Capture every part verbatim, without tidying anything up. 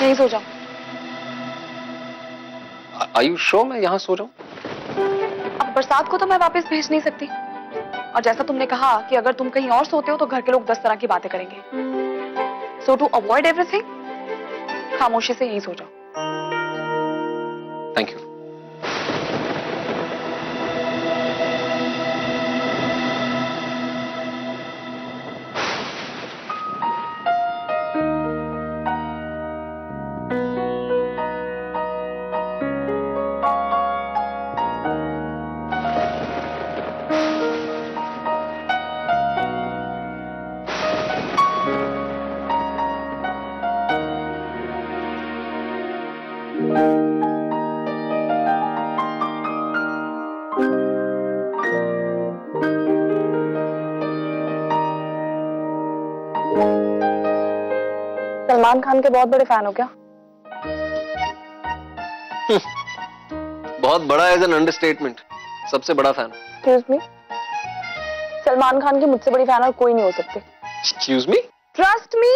यहीं सो जाओ। Are you sure मैं यहाँ सो जाऊँ? अब बरसात को तो मैं वापस भेज नहीं सकती, और जैसा तुमने कहा कि अगर तुम कहीं और सोते हो तो घर के लोग दस तरह की बातें करेंगे। So to avoid everything, खामोशी से यहीं सो जाओ। Thank you. सलमान खान के बहुत बड़े फैन हो क्या? बहुत बड़ा एज एन अंडरस्टेटमेंट। सबसे बड़ा fan. Excuse me? Salman Khan की मुझसे बड़ी फैन और कोई नहीं हो सकती। Excuse me? Trust me.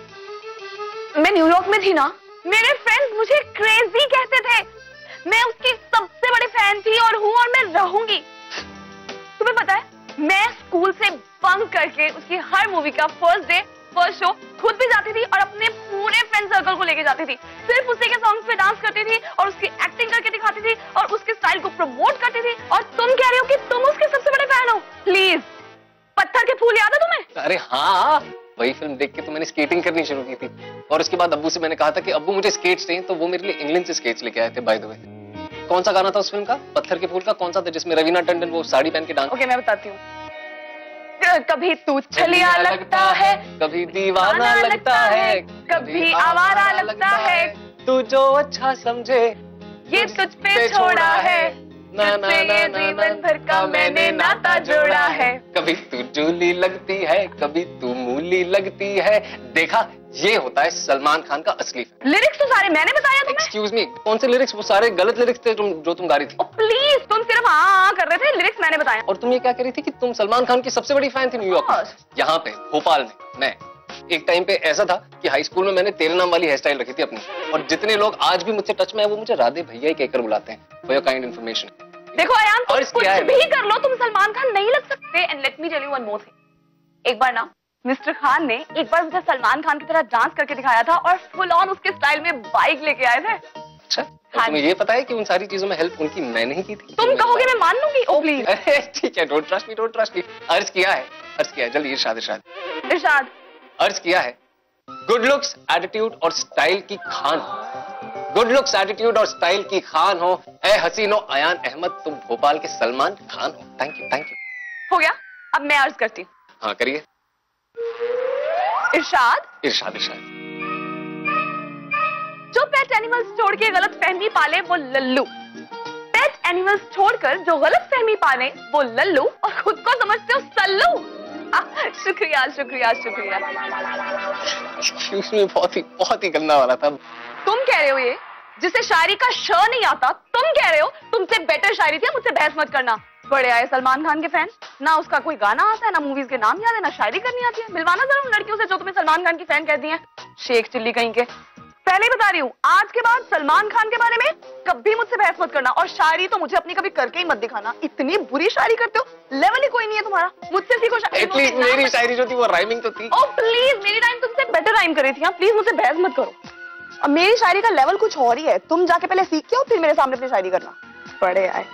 मैं न्यूयॉर्क में थी ना, मेरे फ्रेंड्स मुझे क्रेजी कहते थे। मैं उसकी सबसे बड़ी फैन थी और हूँ और मैं रहूंगी। तुम्हें पता है, मैं स्कूल से बंक करके उसकी हर मूवी का फर्स्ट डे फर्स्ट शो खुद भी जाती थी और अपने पूरे फ्रेंड सर्कल को लेके जाती थी। सिर्फ उसी के सॉन्ग्स पे डांस करती थी और उसकी एक्टिंग करके दिखाती थी और उसके स्टाइल को प्रमोट करती थी। और तुम कह रहे हो कि तुम उसके सबसे बड़े फैन हो? प्लीज, पत्थर के फूल याद है तुम्हें? अरे हाँ, वही फिल्म देख के तो मैंने स्केटिंग करनी शुरू की थी, और उसके बाद अब्बू से मैंने कहा था कि अब्बू मुझे स्केट्स चाहिए, तो वो मेरे लिए इंग्लैंड से स्केट्स लेके आए थे। बाय द वे, कौन सा गाना था उस फिल्म का? पत्थर के फूल का कौन सा था जिसमें रवीना टंडन वो साड़ी पहन के डांस? ओके, मैं बताती हूँ। कभी तू छलिया लगता है, कभी दीवाना लगता है, कभी आवारा लगता है, तू जो अच्छा समझे ये तुझ पे छोड़ा है, ना ना ना जीवन भर का मैंने नाता जोड़ा है। कभी तू जूली लगती है, कभी तू मूली लगती है। देखा, ये होता है सलमान खान का असली फैन। लिरिक्स तो सारे मैंने बताया तुम्हें। एक्सक्यूज मी, कौन से लिरिक्स? वो सारे गलत लिरिक्स थे तुम जो तुम गा रही थी। oh, प्लीज, तुम सिर्फ हाँ हाँ कर रहे थे, लिरिक्स मैंने बताया। और तुम ये क्या कह रही थी कि तुम सलमान खान की सबसे बड़ी फैन थी न्यूयॉर्क में? यहाँ पे भोपाल में मैं एक टाइम पे ऐसा था कि हाई स्कूल में मैंने तेरे नाम वाली हेयर स्टाइल रखी थी अपनी, और जितने लोग आज भी मुझसे टच में है वो मुझे राधे भैया ही कहकर बुलाते हैं। For your kind information. देखो अयान, तुम कुछ भी कर लो, तुम सलमान खान नहीं लग सकते। And let me tell you one more thing. एक बार ना मिस्टर खान ने एक बार मुझे सलमान खान की तरह डांस करके दिखाया था और फुल ऑन उसके स्टाइल में बाइक लेके आए थे। अच्छा, तो तुम्हें ये पता है कि उन सारी चीजों में हेल्प उनकी मैंने ही की थी? तुम कहोगे मैं मान लूंगी? Oh please. ठीक है, don't trust me, don't trust me. अर्ज किया है, अर्ज किया है, जल्दी इरशाद इरशाद इरशाद अर्ज किया है। गुड लुक्स, एटीट्यूड और स्टाइल की खान हो, गुड लुक्स, एटीट्यूड और स्टाइल की खान हो, ए हसीनो अयान अहमद, तुम भोपाल के सलमान खान हो। Thank you, thank you. हो गया, अब मैं अर्ज करती हूँ। हाँ करिए। इरशाद इरशाद इरशाद जो पेट एनिमल्स छोड़ के गलत फहमी पाले वो लल्लू, पेट एनिमल्स छोड़कर जो गलत फहमी पाले वो लल्लू, और खुद को समझते हो सल्लू। आ, शुक्रिया शुक्रिया शुक्रिया। एक्सक्यूज मी, बहुत ही बहुत ही गंदा वाला था। तुम कह रहे हो ये जिसे शायरी का श नहीं आता, तुम कह रहे हो तुमसे बेटर शायरी थी, मुझसे बहस मत करना। बड़े आए सलमान खान के फैन, ना उसका कोई गाना आता है, ना मूवीज के नाम याद है, ना शायरी करनी आती है। मिलवाना जरा उन लड़कियों से जो तुम्हें सलमान खान की फैन कहती हैं, शेख चिल्ली कहीं के। पहले ही बता रही हूँ, आज के बाद सलमान खान के बारे में कभी मुझसे बहस मत करना, और शायरी तो मुझे अपनी कभी करके ही मत दिखाना। इतनी बुरी शायरी करते हो, लेवल ही कोई नहीं है तुम्हारा। मुझसे सीखो शायरी। एटलीस्ट मेरी शायरी जो थी वो राइमिंग तो थी। ओह प्लीज, मेरी राइम तुमसे बेटर राइम कर रही थी। प्लीज मुझसे बहस मत करो। अब मेरी शायरी का लेवल कुछ और ही है, तुम जाके पहले सीख के आओ, फिर मेरे सामने अपनी शायरी करना। बड़े आए।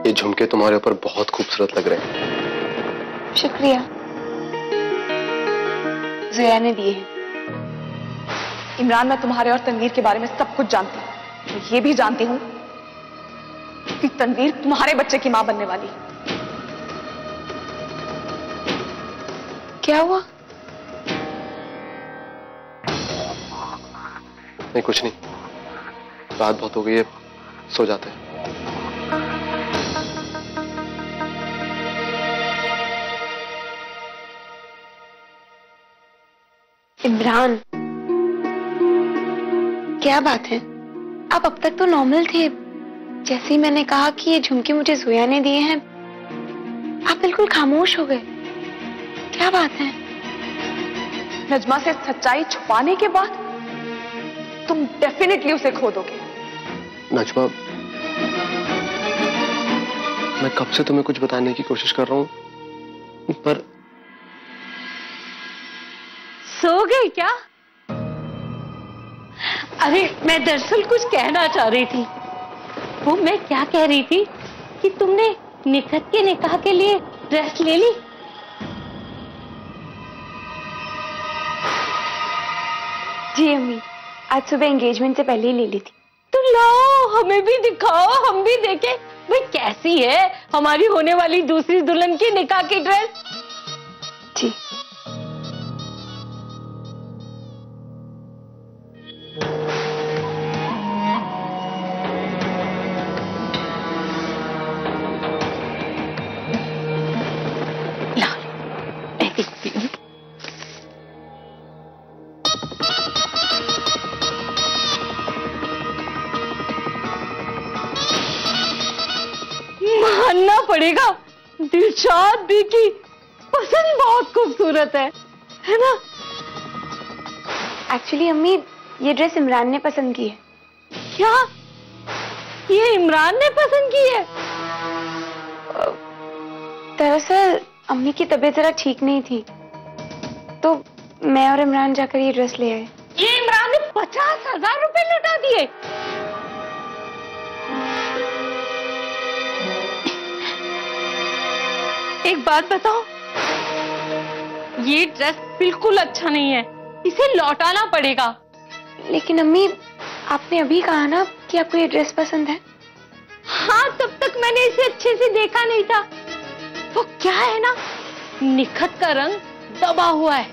ये झुमके तुम्हारे ऊपर बहुत खूबसूरत लग रहे हैं। शुक्रिया। ज़ोया ने दिए हैं। इमरान, मैं तुम्हारे और तनवीर के बारे में सब कुछ जानती हूँ। मैं ये भी जानती हूँ कि तनवीर तुम्हारे बच्चे की मां बनने वाली है। क्या हुआ? नहीं, कुछ नहीं। रात बहुत हो गई है, सो जाते हैं। इमरान, क्या बात है? आप अब तक तो नॉर्मल थे। जैसे ही मैंने कहा कि ये झुमके मुझे ज़ोया ने दिए हैं, आप बिल्कुल खामोश हो गए। क्या बात है? नजमा से सच्चाई छुपाने के बाद तुम डेफिनेटली उसे खो दोगे। नजमा, मैं कब से तुम्हें कुछ बताने की कोशिश कर रहा हूं, पर सो गई क्या? अरे मैं दरअसल कुछ कहना चाह रही थी। वो मैं क्या कह रही थी कि तुमने निखत के निकाह के लिए ड्रेस ले ली? जी अम्मी, आज सुबह एंगेजमेंट से पहले ही ले ली थी। तो लाओ, हमें भी दिखाओ, हम भी देखें भाई कैसी है हमारी होने वाली दूसरी दुल्हन की निकाह की ड्रेस। जी। मानना पड़ेगा, दिलशाद भी की पसंद बहुत खूबसूरत है, है ना? एक्चुअली अम्मी, ये ड्रेस इमरान ने पसंद की है। क्या? ये इमरान ने पसंद की है? दरअसल अम्मी की तबीयत जरा ठीक नहीं थी, तो मैं और इमरान जाकर ये ड्रेस ले आए। ये इमरान ने पचास हजार रुपए लौटा दिए? एक बात बताओ, ये ड्रेस बिल्कुल अच्छा नहीं है, इसे लौटाना पड़ेगा। लेकिन अम्मी, आपने अभी कहा ना कि आपको ये ड्रेस पसंद है। हाँ, तब तक मैंने इसे अच्छे से देखा नहीं था। वो क्या है ना, निखत का रंग दबा हुआ है,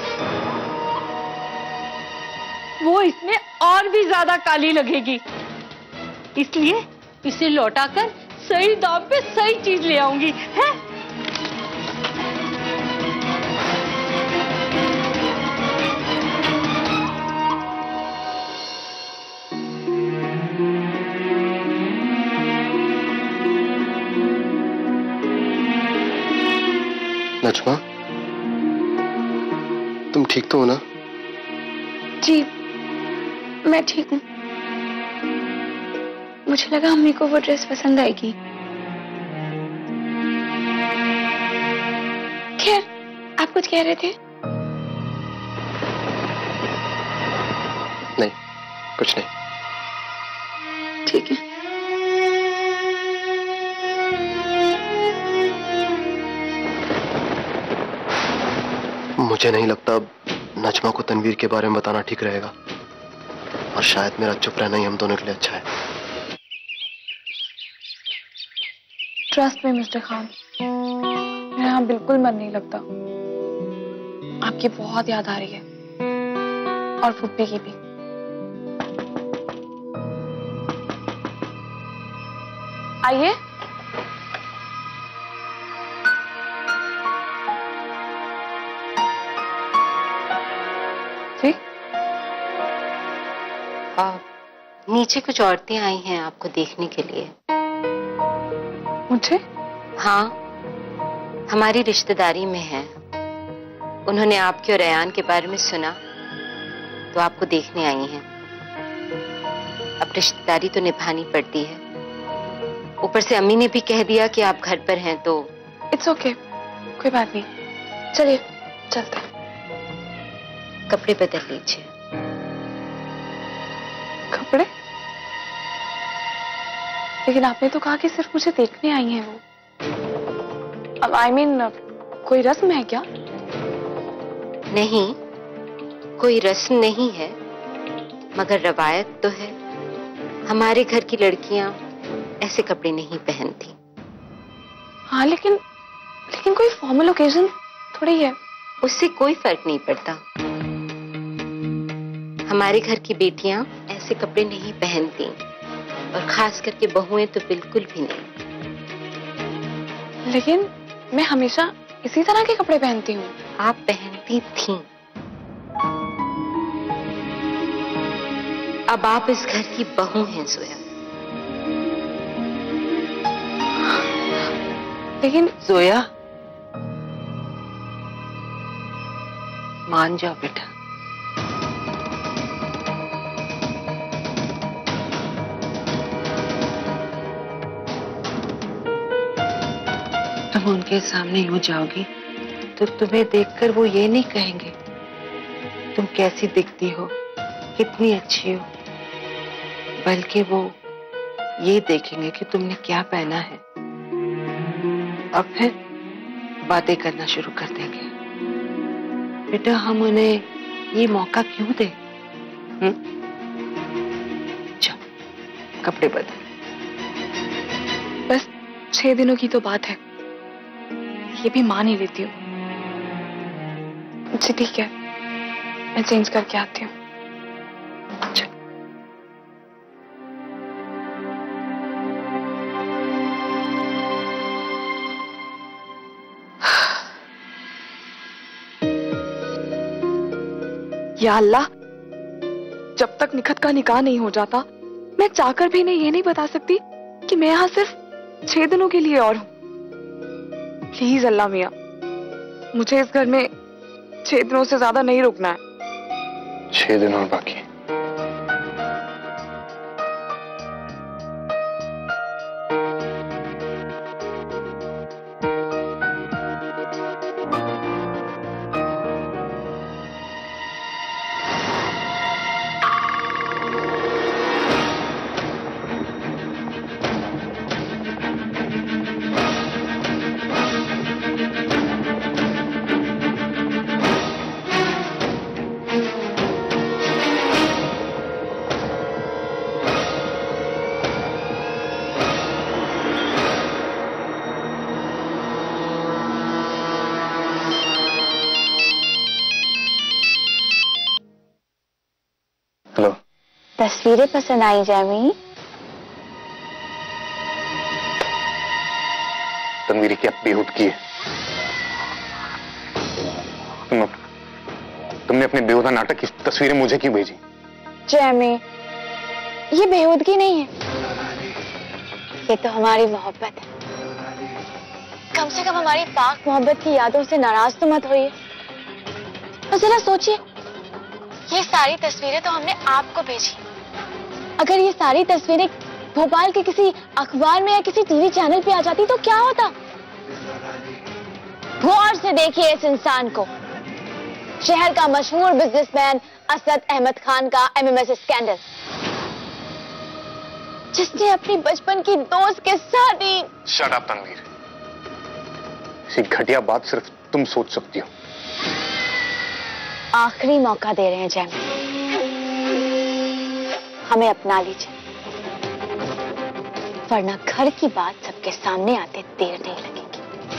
वो इसमें और भी ज्यादा काली लगेगी। इसलिए इसे लौटाकर सही दाम पे सही चीज ले आऊंगी, है? नजमा, तुम ठीक तो हो ना? जी, मैं ठीक हूँ। मुझे लगा अम्मी को वो ड्रेस पसंद आएगी। खैर, आप कुछ कह रहे थे? नहीं, कुछ नहीं। ठीक है। मुझे नहीं लगता नजमा को तनवीर के बारे में बताना ठीक रहेगा, और शायद मेरा चुप रहना ही हम दोनों के लिए अच्छा है। ट्रस्ट में मिस्टर खान, मेरा यहाँ बिल्कुल मन नहीं लगता। आपकी बहुत याद आ रही है, और फुप्पी की भी। आइए। जी? आ, नीचे कुछ औरतें आई हैं आपको देखने के लिए। मुझे? हाँ, हमारी रिश्तेदारी में है। उन्होंने आपके और अयान के बारे में सुना, तो आपको देखने आई हैं। अब रिश्तेदारी तो निभानी पड़ती है, ऊपर से अम्मी ने भी कह दिया कि आप घर पर हैं, तो इट्स ओके, कोई बात नहीं। चलिए चलते हैं। कपड़े बदल लीजिए। कपड़े? लेकिन आपने तो कहा कि सिर्फ मुझे देखने आई हैं वो। अब आई मीन कोई रस्म है क्या? नहीं, कोई रस्म नहीं है, मगर रवायत तो है। हमारे घर की लड़कियां ऐसे कपड़े नहीं पहनती। हाँ, लेकिन लेकिन कोई फॉर्मल ओकेजन थोड़ी है। उससे कोई फर्क नहीं पड़ता। हमारे घर की बेटियां ऐसे कपड़े नहीं पहनती, और खास करके बहुएं तो बिल्कुल भी नहीं। लेकिन मैं हमेशा इसी तरह के कपड़े पहनती हूँ। आप पहनती थीं। अब आप इस घर की बहू हैं जोया। लेकिन जोया, मान जाओ बेटा। तुम उनके सामने यूं जाओगी तो तुम्हें देखकर वो ये नहीं कहेंगे तुम कैसी दिखती हो, कितनी अच्छी हो, बल्कि वो ये देखेंगे कि तुमने क्या पहना है। अब फिर बातें करना शुरू कर देंगे। बेटा, हम उन्हें ये मौका क्यों दें? हम्म? चल, कपड़े बदल। बस छह दिनों की तो बात है, ये भी मान ही लेती हूँ। अच्छा ठीक है, मैं चेंज करके आती हूँ। या अल्लाह, जब तक निखत का निकाह नहीं हो जाता, मैं चाहकर भी नहीं ये नहीं बता सकती कि मैं यहाँ सिर्फ छह दिनों के लिए और हूँ। प्लीज अल्लाह मियाँ, मुझे इस घर में छह दिनों से ज्यादा नहीं रुकना है। छह दिन और बाकी। तस्वीरें पसंद आई जैमी? तनवीर क्या बेहूदगी है। तुम तुमने अपने बेहुदा नाटक की तस्वीरें मुझे क्यों भेजी? जैमी, ये बेहूदगी नहीं है, ये तो हमारी मोहब्बत है। कम से कम हमारी पाक मोहब्बत की यादों से नाराज तो मत होइए। और जरा सोचिए, ये सारी तस्वीरें तो हमने आपको भेजी। अगर ये सारी तस्वीरें भोपाल के किसी अखबार में या किसी टीवी चैनल पे आ जाती तो क्या होता? गौर से देखिए इस इंसान को, शहर का मशहूर बिजनेसमैन असद अहमद खान का एमएमएस स्कैंडल, जिसने अपनी बचपन की दोस्त के साथ ही। शट अप तनवीर, ऐसी घटिया बात सिर्फ तुम सोच सकती हो। आखिरी मौका दे रहे हैं जैमी, हमें अपना लीजिए, वरना घर की बात सबके सामने आते देर नहीं लगेगी।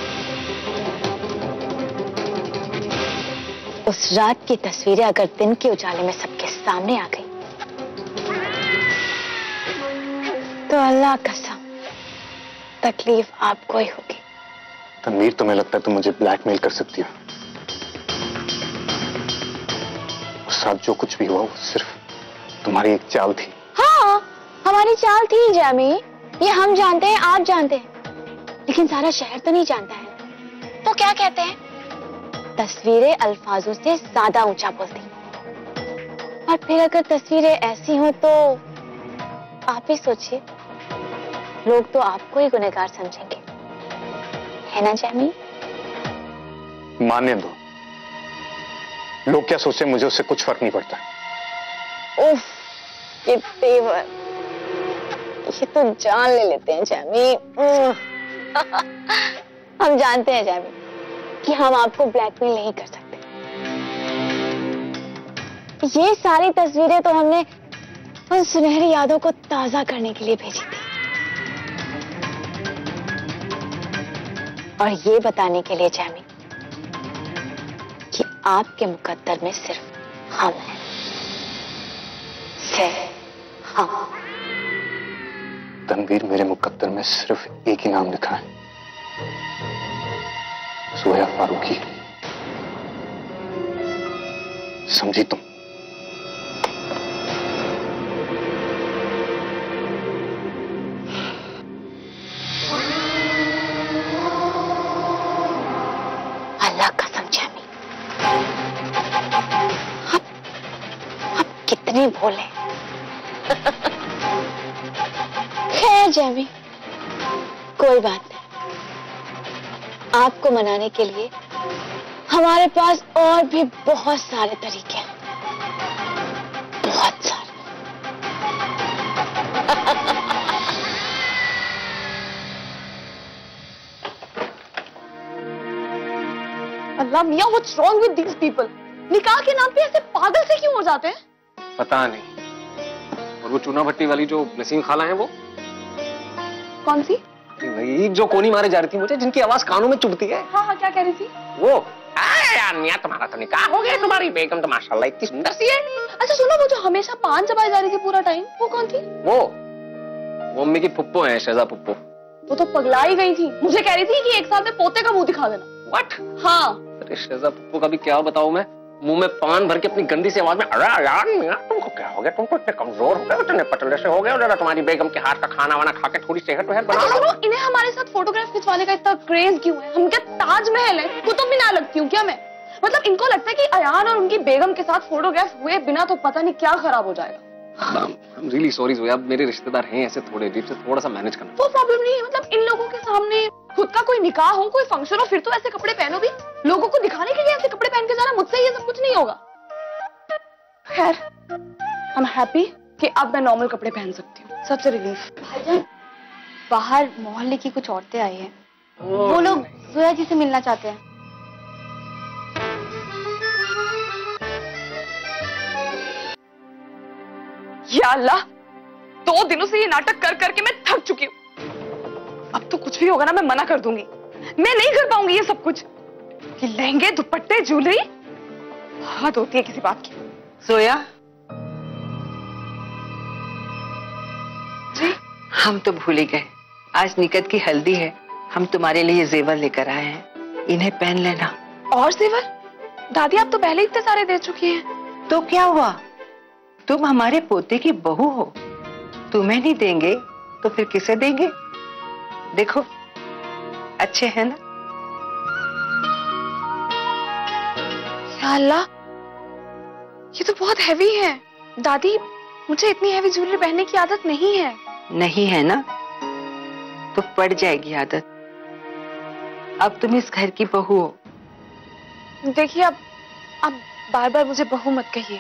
उस रात की तस्वीरें अगर दिन के उजाले में सबके सामने आ गई तो अल्लाह कसम तकलीफ आपको ही होगी। तनवीर, तुम्हें लगता है तुम मुझे ब्लैकमेल कर सकती हो? उस साथ जो कुछ भी हुआ वो सिर्फ तुम्हारी एक चाल थी। हाँ, हमारी चाल थी जैमी, ये हम जानते हैं, आप जानते हैं, लेकिन सारा शहर तो नहीं जानता है। तो क्या कहते हैं, तस्वीरें अल्फाजों से ज्यादा ऊंचा बोलती। और फिर अगर तस्वीरें ऐसी हो तो आप ही सोचिए, लोग तो आपको ही गुनहगार समझेंगे, है ना जैमी? मानने दो, लोग क्या सोचे मुझे उससे कुछ फर्क नहीं पड़ता। उफ, ये तेवर, ये तो जान ले लेते हैं जैमी। हम जानते हैं जैमी कि हम आपको ब्लैकमेल नहीं कर सकते। ये सारी तस्वीरें तो हमने उन सुनहरी यादों को ताजा करने के लिए भेजी थी, और ये बताने के लिए जैमी कि आपके मुकद्दर में सिर्फ हम हैं, सिर्फ हम। तनवीर, मेरे मुकद्दर में सिर्फ एक ही नाम लिखा है, जोया फारूकी। समझी तुम? अल्लाह कसम जैमी, आप आप कितने भोले। खैर जैमी, कोई बात नहीं। आपको मनाने के लिए हमारे पास और भी बहुत सारे तरीके हैं, बहुत सारे। अल्लाह मियां, what's wrong with these people? निकाह के नाम पे ऐसे पागल से क्यों हो जाते हैं? पता नहीं। और वो चूना भट्टी वाली जो नसीम खाला है, वो कौन सी? वही जो कोनी मारे जा रही थी मुझे, जिनकी आवाज कानों में चुभती है। हाँ हाँ, क्या कह रही थी? वो यार मियां, तुम्हारा तो निकाह हो गया, तुम्हारी बेगम तो माशाल्लाह इतनी सुंदर सी है। अच्छा सुनो, वो जो हमेशा पान चबाई जा रही थी पूरा टाइम, वो कौन थी? वो वो मम्मी की पुप्पो है, शहजा पुप्पो। वो तो पगला ही गई थी, मुझे कह रही थी कि एक साल में पोते का मुंह दिखा देना। व्हाट? हाँ। अरे शहजा पुप्पो का भी क्या बताऊं मैं, मुंह में पान भर के अपनी गंदी सी आवाज में, अरे यार मियां तुमको क्या हो गया, तुमको इतने कमजोर हो गए, इतने पतले से हो गए, जरा तुम्हारी बेगम के हाथ का खाना वाना खा के थोड़ी सेहत वेहत बना लो। सुनो, इन्हें हमारे साथ फोटोग्राफ खिंचवाने का इतना क्रेज क्यों है? हम क्या ताजमहल है, कुतुब मीनार लगती हूँ क्या मैं? मतलब इनको लगता है कि अयान और उनकी बेगम के साथ फोटोग्राफ हुए बिना तो पता नहीं क्या खराब हो जाएगा। I'm really sorry जोया, मेरे रिश्तेदार हैं ऐसे थोड़े अजीब से, थोड़ा सा मैनेज करना। वो प्रॉब्लम नहीं है, मतलब इन लोगों के सामने खुद का कोई निकाह हो, कोई फंक्शन हो, फिर तो ऐसे कपड़े पहनो भी। लोगों को दिखाने के लिए ऐसे कपड़े पहन के जाना, मुझसे ये सब कुछ नहीं होगा। खैर, I'm happy कि अब मैं नॉर्मल कपड़े पहन सकती हूँ, सबसे रिलीफ। भाईजान, बाहर मोहल्ले की कुछ औरतें आई हैं, वो लोग जोया जी से मिलना चाहते हैं। या अल्लाह, दो दिनों से ये नाटक कर करके मैं थक चुकी हूँ। अब तो कुछ भी होगा ना, मैं मना कर दूंगी। मैं नहीं कर पाऊंगी ये सब कुछ। ये लहंगे, दुपट्टे, ज्वेलरी, हद होती है किसी बात की। जोया जी? हम तो भूल ही गए, आज निकत की हल्दी है, हम तुम्हारे लिए जेवर लेकर आए हैं, इन्हें पहन लेना। और जेवर? दादी आप तो पहले इतने सारे दे चुकी हैं। तो क्या हुआ, तुम हमारे पोते की बहू हो, तुम्हें नहीं देंगे तो फिर किसे देंगे? देखो अच्छे हैं ना? या अल्लाह, ये तो बहुत हैवी है। दादी, मुझे इतनी हैवी ज्वेलरी पहनने की आदत नहीं है। नहीं है ना, तो पड़ जाएगी आदत। अब तुम इस घर की बहू हो। देखिए, अब अब बार बार मुझे बहू मत कहिए।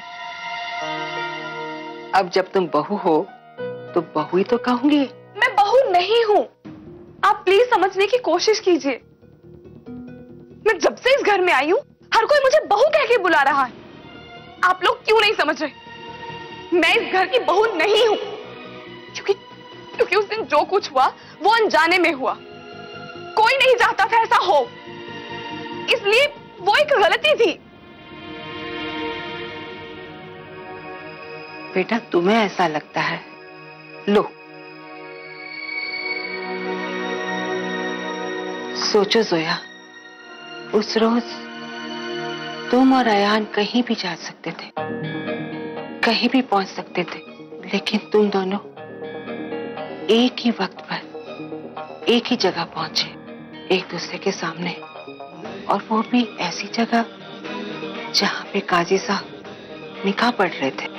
अब जब तुम बहू हो तो बहू ही तो कहूंगी। मैं बहू नहीं हूँ, आप प्लीज समझने की कोशिश कीजिए। मैं जब से इस घर में आई हूँ, हर कोई मुझे बहू कह के बुला रहा है। आप लोग क्यों नहीं समझ रहे? मैं इस घर की बहू नहीं हूँ, क्योंकि क्योंकि उस दिन जो कुछ हुआ वो अनजाने में हुआ। कोई नहीं चाहता था ऐसा हो, इसलिए वो एक गलती थी। बेटा, तुम्हें ऐसा लगता है? लो, सोचो जोया, उस रोज तुम और अयान कहीं भी जा सकते थे, कहीं भी पहुंच सकते थे, लेकिन तुम दोनों एक ही वक्त पर एक ही जगह पहुंचे, एक दूसरे के सामने, और वो भी ऐसी जगह जहां पे काजी साहब निकाह पढ़ रहे थे।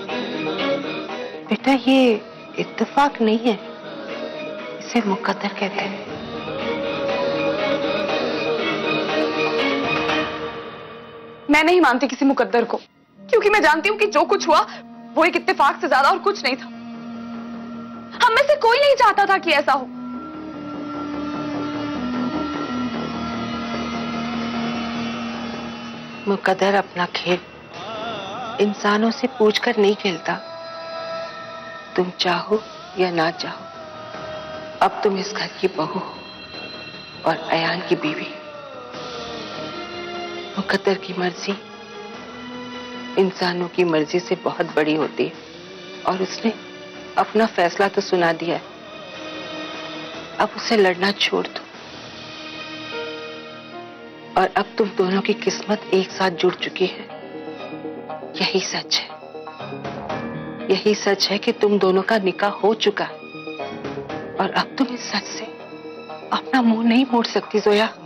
बेटा, ये इत्तेफाक नहीं है, इसे मुकद्दर कहते हैं। मैं नहीं मानती किसी मुकद्दर को, क्योंकि मैं जानती हूँ कि जो कुछ हुआ वो एक इत्तेफाक से ज्यादा और कुछ नहीं था। हम में में से कोई नहीं चाहता था कि ऐसा हो। मुकद्दर अपना खेल इंसानों से पूछकर नहीं खेलता। तुम चाहो या ना चाहो, अब तुम इस घर की बहू हो और अयान की बीवी। मुकद्दर की मर्जी इंसानों की मर्जी से बहुत बड़ी होती है और उसने अपना फैसला तो सुना दिया है। अब उसे लड़ना छोड़ दो और अब तुम दोनों की किस्मत एक साथ जुड़ चुकी है। यही सच है, यही सच है कि तुम दोनों का निकाह हो चुका है और अब तुम इस सच से अपना मुंह नहीं मोड़ सकती जोया।